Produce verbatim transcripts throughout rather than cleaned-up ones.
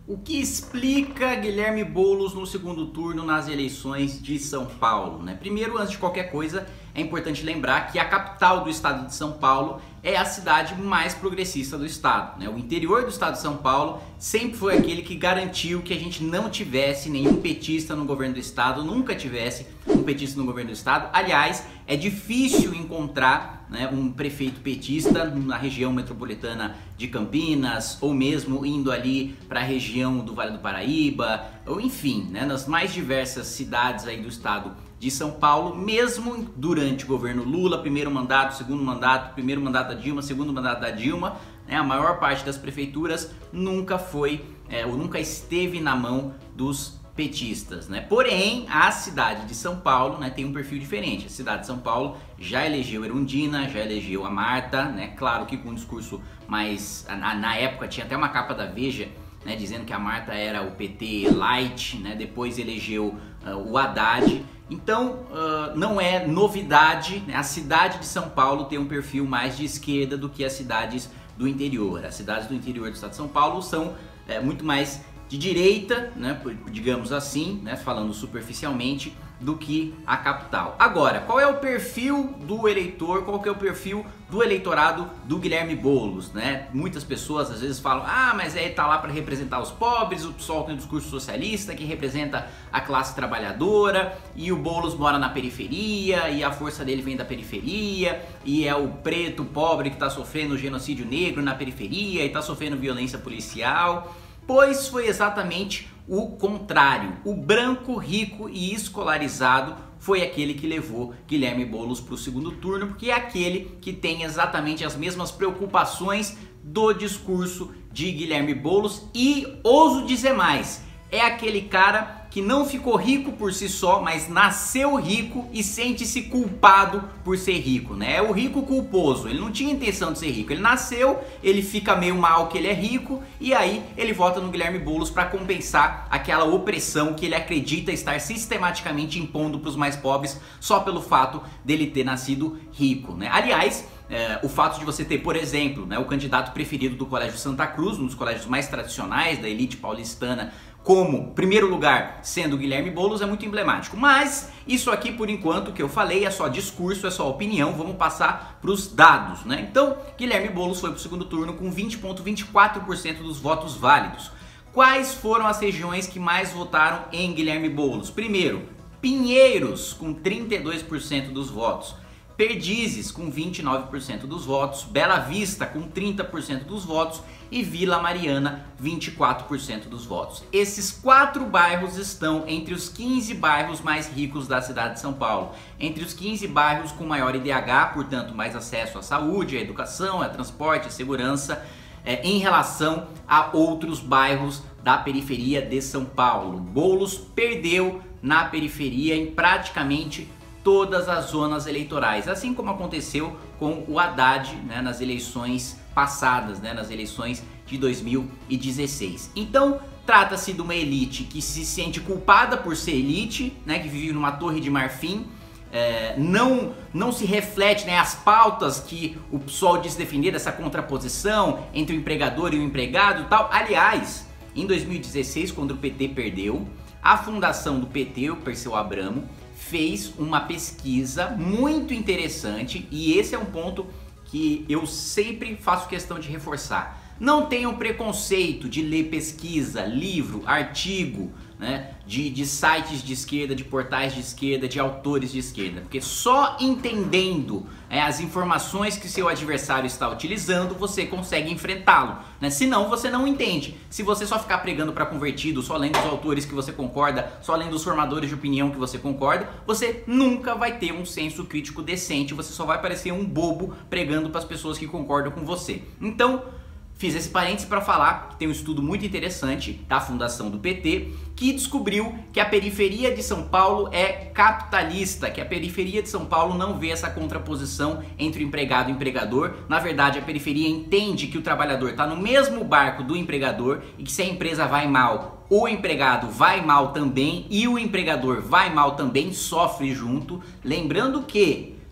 O que explica Guilherme Boulos no segundo turno nas eleições de São Paulo, né? Primeiro, antes de qualquer coisa, é importante lembrar que a capital do estado de São Paulo é a cidade mais progressista do estado, né? O interior do estado de São Paulo sempre foi aquele que garantiu que a gente não tivesse nenhum petista no governo do estado, nunca tivesse um petista no governo do estado. Aliás, é difícil encontrar, né, um prefeito petista na região metropolitana de Campinas, ou mesmo indo ali para a região do Vale do Paraíba, ou enfim, né, nas mais diversas cidades aí do estado de São Paulo, mesmo durante o governo Lula, primeiro mandato, segundo mandato, primeiro mandato da Dilma, segundo mandato da Dilma, né, a maior parte das prefeituras nunca foi, é, ou nunca esteve na mão dos petistas, né? Porém, a cidade de São Paulo, né, tem um perfil diferente. A cidade de São Paulo já elegeu Erundina, já elegeu a Marta, né? Claro que com um discurso mais... Na, na época tinha até uma capa da Veja, né, dizendo que a Marta era o P T light, né? Depois elegeu uh, o Haddad. Então, uh, não é novidade, né? A cidade de São Paulo tem um perfil mais de esquerda do que as cidades do interior. As cidades do interior do estado de São Paulo são é, muito mais de direita, né, digamos assim, né, falando superficialmente, do que a capital. Agora, qual é o perfil do eleitor, qual que é o perfil do eleitorado do Guilherme Boulos, né? Muitas pessoas às vezes falam, ah, mas ele tá lá para representar os pobres, o pessoal tem um discurso socialista que representa a classe trabalhadora, e o Boulos mora na periferia, e a força dele vem da periferia, e é o preto pobre que tá sofrendo genocídio negro na periferia, e tá sofrendo violência policial. Pois foi exatamente o contrário. O branco, rico e escolarizado foi aquele que levou Guilherme Boulos para o segundo turno, porque é aquele que tem exatamente as mesmas preocupações do discurso de Guilherme Boulos e, ouso dizer mais, é aquele cara que não ficou rico por si só, mas nasceu rico e sente-se culpado por ser rico, né? É o rico culposo, ele não tinha intenção de ser rico, ele nasceu, ele fica meio mal que ele é rico e aí ele vota no Guilherme Boulos para compensar aquela opressão que ele acredita estar sistematicamente impondo para os mais pobres só pelo fato dele ter nascido rico, né? Aliás, é, o fato de você ter, por exemplo, né, o candidato preferido do Colégio Santa Cruz, um dos colégios mais tradicionais da elite paulistana, como primeiro lugar sendo o Guilherme Boulos, é muito emblemático. Mas isso aqui, por enquanto, que eu falei, é só discurso, é só opinião. Vamos passar para os dados, né? Então, Guilherme Boulos foi para o segundo turno com vinte vírgula vinte e quatro por cento dos votos válidos. Quais foram as regiões que mais votaram em Guilherme Boulos? Primeiro, Pinheiros, com trinta e dois por cento dos votos. Perdizes, com vinte e nove por cento dos votos, Bela Vista, com trinta por cento dos votos e Vila Mariana, vinte e quatro por cento dos votos. Esses quatro bairros estão entre os quinze bairros mais ricos da cidade de São Paulo, entre os quinze bairros com maior I D H, portanto mais acesso à saúde, à educação, ao transporte, à segurança, é, em relação a outros bairros da periferia de São Paulo. Boulos perdeu na periferia em praticamente todas as zonas eleitorais, assim como aconteceu com o Haddad, né, nas eleições passadas, né, nas eleições de dois mil e dezesseis. Então, trata-se de uma elite que se sente culpada por ser elite, né, que vive numa torre de marfim, é, não, não se reflete, né, as pautas que o pessoal diz defender, essa contraposição entre o empregador e o empregado e tal. Aliás, em dois mil e dezesseis, quando o P T perdeu, a fundação do P T, o Perseu Abramo, fez uma pesquisa muito interessante, e esse é um ponto que eu sempre faço questão de reforçar. Não tenham preconceito de ler pesquisa, livro, artigo, né, de, de sites de esquerda, de portais de esquerda, de autores de esquerda, porque só entendendo é, as informações que seu adversário está utilizando, você consegue enfrentá-lo, né? Senão você não entende. Se você só ficar pregando para convertido, só lendo os autores que você concorda, só lendo os formadores de opinião que você concorda, você nunca vai ter um senso crítico decente, você só vai parecer um bobo pregando para as pessoas que concordam com você. Então, fiz esse parênteses para falar que tem um estudo muito interessante da fundação do P T que descobriu que a periferia de São Paulo é capitalista, que a periferia de São Paulo não vê essa contraposição entre o empregado e o empregador. Na verdade, a periferia entende que o trabalhador está no mesmo barco do empregador e que se a empresa vai mal, o empregado vai mal também e o empregador vai mal também, sofre junto. Lembrando que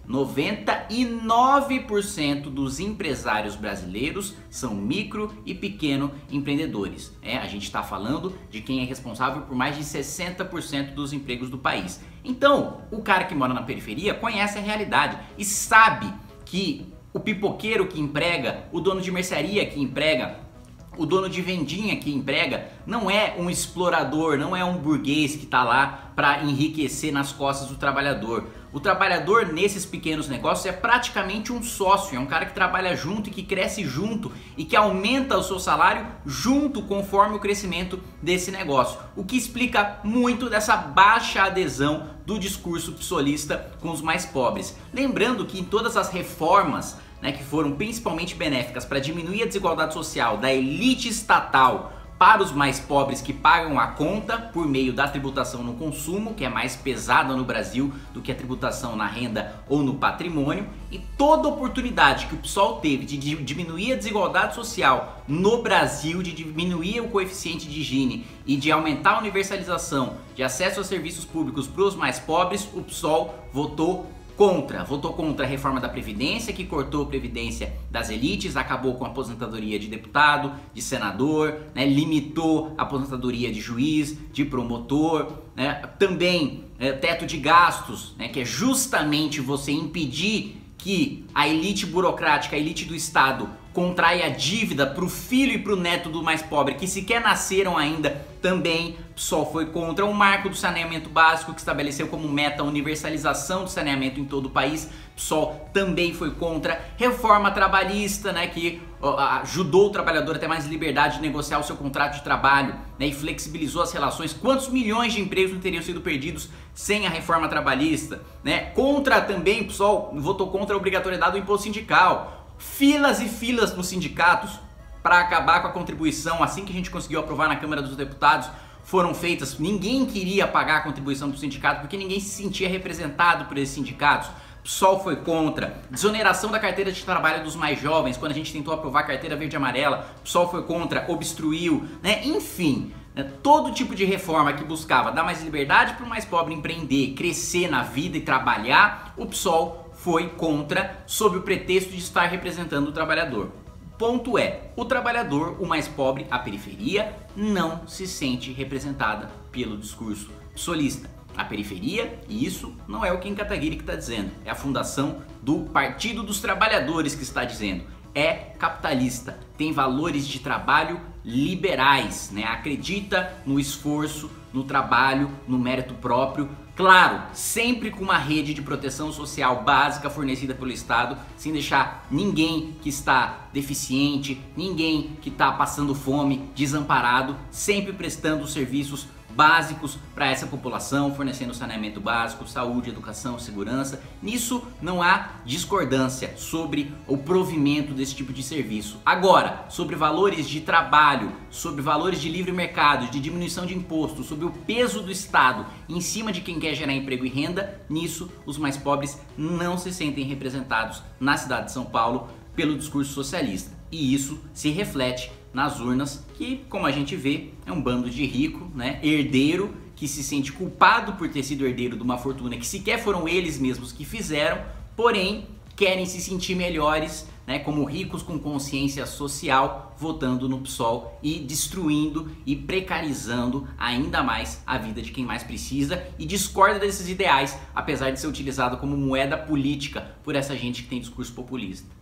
noventa e nove por cento dos empresários brasileiros são micro e pequeno empreendedores. É, a gente está falando de quem é responsável por mais de sessenta por cento dos empregos do país. Então, o cara que mora na periferia conhece a realidade e sabe que o pipoqueiro que emprega, o dono de mercearia que emprega, o dono de vendinha que emprega não é um explorador, não é um burguês que está lá para enriquecer nas costas do trabalhador. O trabalhador nesses pequenos negócios é praticamente um sócio, é um cara que trabalha junto e que cresce junto e que aumenta o seu salário junto conforme o crescimento desse negócio. O que explica muito dessa baixa adesão do discurso psolista com os mais pobres. Lembrando que em todas as reformas, né, que foram principalmente benéficas para diminuir a desigualdade social da elite estatal para os mais pobres que pagam a conta por meio da tributação no consumo, que é mais pesada no Brasil do que a tributação na renda ou no patrimônio, e toda oportunidade que o PSOL teve de diminuir a desigualdade social no Brasil, de diminuir o coeficiente de Gini e de aumentar a universalização de acesso a serviços públicos para os mais pobres, o PSOL votou contra. Votou contra a reforma da Previdência, que cortou a Previdência das elites, acabou com a aposentadoria de deputado, de senador, né, limitou a aposentadoria de juiz, de promotor, né, também é, teto de gastos, né, que é justamente você impedir que a elite burocrática, a elite do Estado, contrai a dívida para o filho e para o neto do mais pobre, que sequer nasceram ainda, também só foi contra o marco do saneamento básico, que estabeleceu como meta a universalização do saneamento em todo o país. PSOL também foi contra reforma trabalhista, né, que ajudou o trabalhador a ter mais liberdade de negociar o seu contrato de trabalho, né, e flexibilizou as relações. Quantos milhões de empregos não teriam sido perdidos sem a reforma trabalhista, né? Contra também, PSOL votou contra a obrigatoriedade do imposto sindical. Filas e filas nos sindicatos para acabar com a contribuição. Assim que a gente conseguiu aprovar na Câmara dos Deputados, foram feitas. Ninguém queria pagar a contribuição do sindicato porque ninguém se sentia representado por esses sindicatos. O PSOL foi contra. Desoneração da carteira de trabalho dos mais jovens, quando a gente tentou aprovar a carteira verde e amarela, o PSOL foi contra, obstruiu, né? Enfim, né? Todo tipo de reforma que buscava dar mais liberdade para o mais pobre empreender, crescer na vida e trabalhar, o PSOL foi contra, sob o pretexto de estar representando o trabalhador. Ponto é, o trabalhador, o mais pobre, a periferia, não se sente representada pelo discurso psolista. A periferia, e isso não é o Kim Kataguiri que está dizendo, é a fundação do Partido dos Trabalhadores que está dizendo. É capitalista, tem valores de trabalho liberais, né? Acredita no esforço, no trabalho, no mérito próprio. Claro, sempre com uma rede de proteção social básica fornecida pelo Estado, sem deixar ninguém que está deficiente, ninguém que está passando fome, desamparado, sempre prestando serviços básicos para essa população, fornecendo saneamento básico, saúde, educação, segurança. Nisso não há discordância sobre o provimento desse tipo de serviço. Agora, sobre valores de trabalho, sobre valores de livre mercado, de diminuição de impostos, sobre o peso do Estado em cima de quem quer gerar emprego e renda, nisso os mais pobres não se sentem representados na cidade de São Paulo pelo discurso socialista. E isso se reflete nas urnas, que, como a gente vê, é um bando de rico, né, herdeiro, que se sente culpado por ter sido herdeiro de uma fortuna que sequer foram eles mesmos que fizeram, porém querem se sentir melhores, né, como ricos com consciência social, votando no PSOL e destruindo e precarizando ainda mais a vida de quem mais precisa, e discorda desses ideais, apesar de ser utilizado como moeda política por essa gente que tem discurso populista.